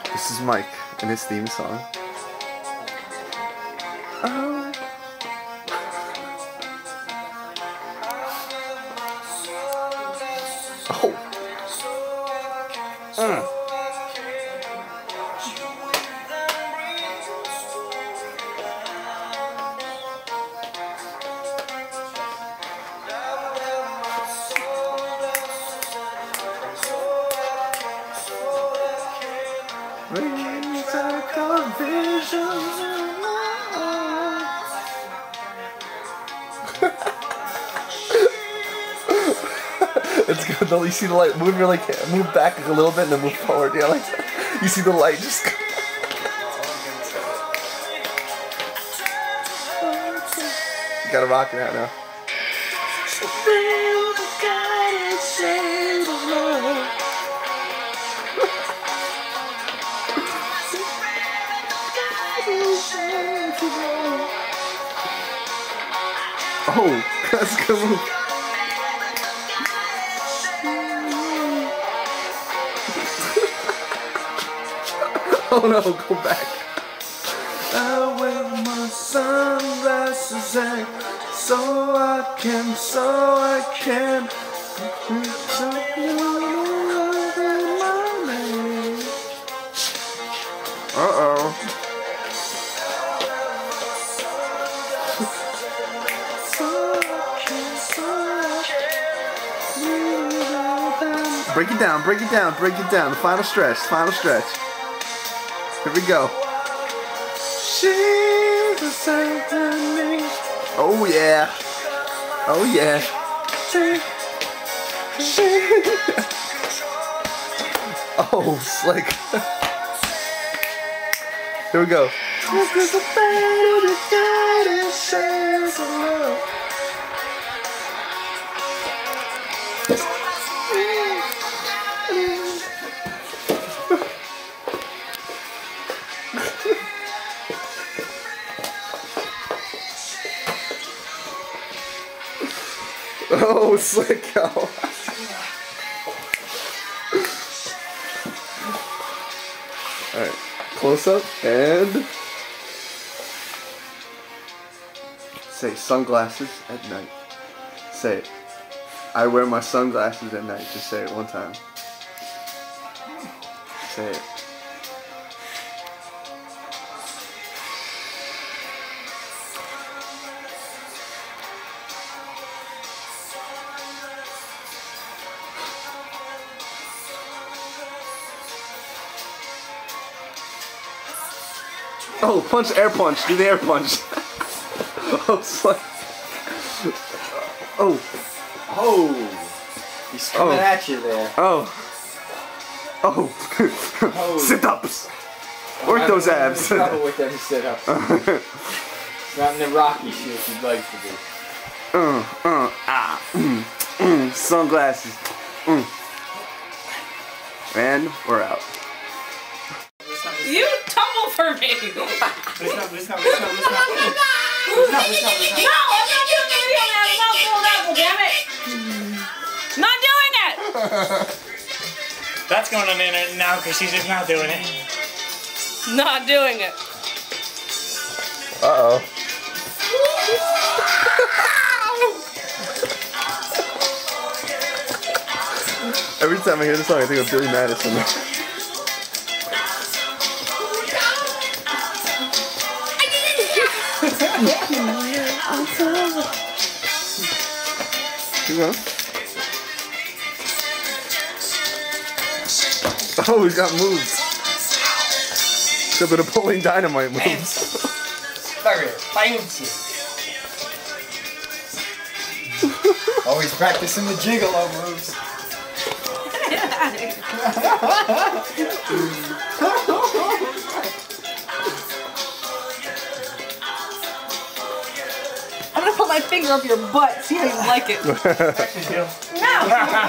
This is Mike and his theme song. Oh. Oh. It's good though. You see the light move. You're like move back a little bit and then move forward. Yeah, like you see the light just. You gotta rock it out now. Oh, that's a good move. Oh no, go back. I wear my sunglasses and so I can. Uh-oh. Break it down, break it down, break it down. The final stretch, final stretch. Here we go. She's the same to me. Oh yeah. Oh yeah. Oh, slick. Here we go. Oh, slick cow. Alright, close up and say sunglasses at night. Say it. I wear my sunglasses at night. Just say it one time. Say it. Oh, punch, air punch. Do the air punch. Oh, it's like... Oh. Oh. He's coming at you there. Oh. Oh. Sit-ups. Work those abs. Trouble with them sit-ups. It's not in the Rocky shoes you'd like to do. Sunglasses. And we're out. You tumble for me! No, I'm not doing the video now. It's not full apple, damn it! Not doing it! That's going on the internet now because she's just not doing it. Not doing it. Uh-oh. Every time I hear this song, I think of Billy Madison. Oh, he's got moves. A bit of pulling dynamite moves. Very fancy. Oh, he's practicing the gigolo moves. I'm gonna put my finger up your butt, see how you like it. No!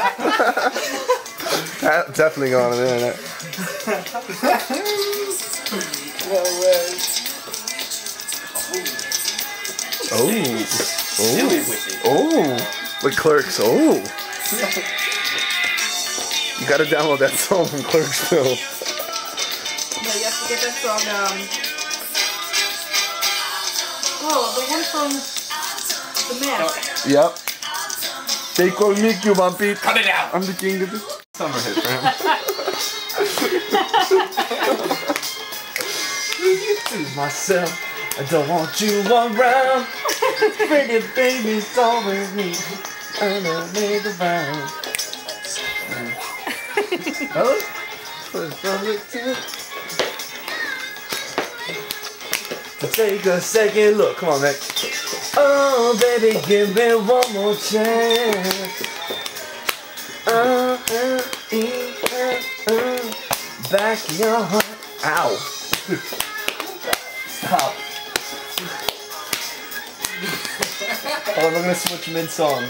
That's definitely going on the internet. No way. With Clerks. Oh. You gotta download that song from Clerks too. get that song, oh, the one from The Mask. Yep. They call me Cuban Pete. Cut it out. I'm the king of this summer hit for him. To myself, I don't want you around. Pretty baby's always me. And I made the round. Hello? To take a second look, come on, man. Oh, baby, give me one more chance. Back your heart. Ow. Stop. Hold on, I'm gonna switch mid-song.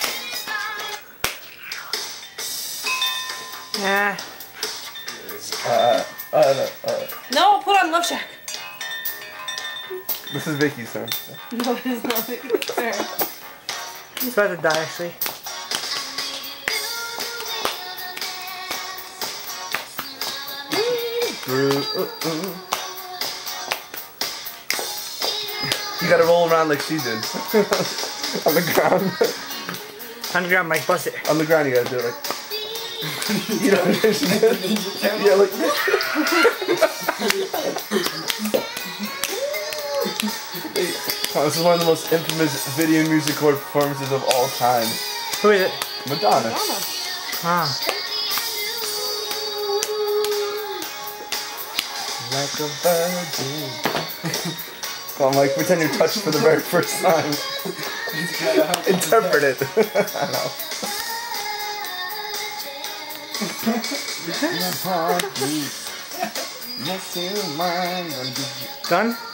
Yeah. No. No, put on Love Shack. This is Vicky's turn. No, it is not. Fair. He's about to die, actually. You gotta roll around like she did. On the ground. On the ground, Mike, bust it. On the ground you gotta do it like... You know what she did? Yeah, like... This is one of the most infamous video music chord performances of all time. Who is it? Madonna. Ah. Like a virgin. Come on, Mike, pretend you're touched for the very first time. Interpret it. I know. Done?